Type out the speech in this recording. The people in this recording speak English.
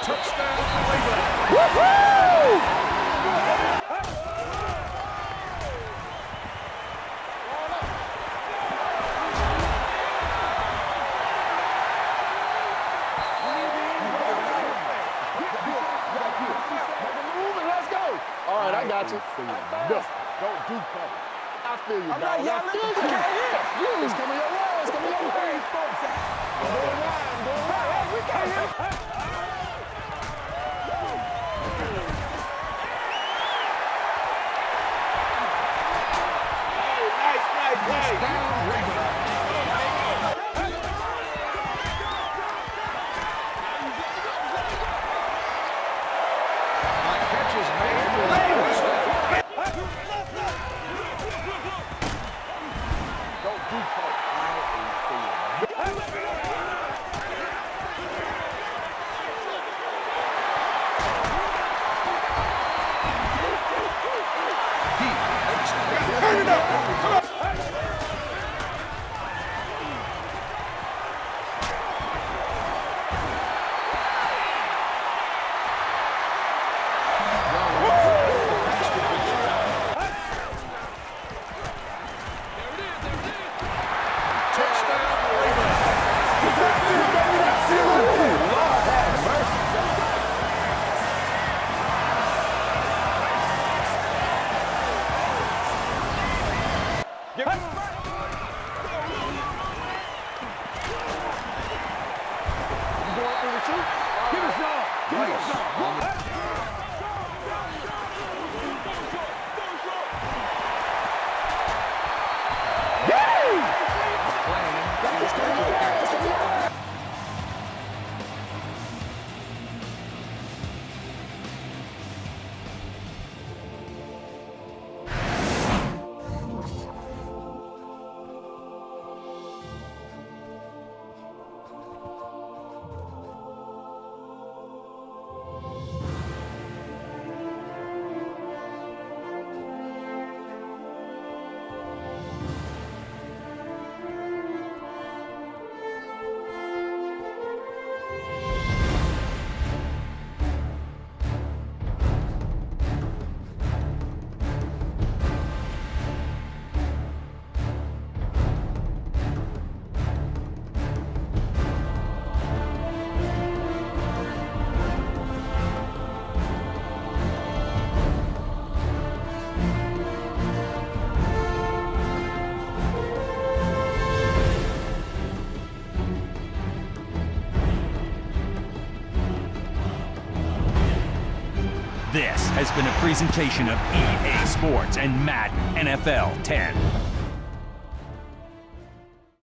Touchdown, Cleveland. Woohoo! All right, I got you. Don't do cover. I feel you, dog. I feel you. It's coming your way. It's coming your way. We got him. Nice play. Catches made. Don't do cover. Turn it up. Come on. This has been a presentation of EA Sports and Madden NFL 10.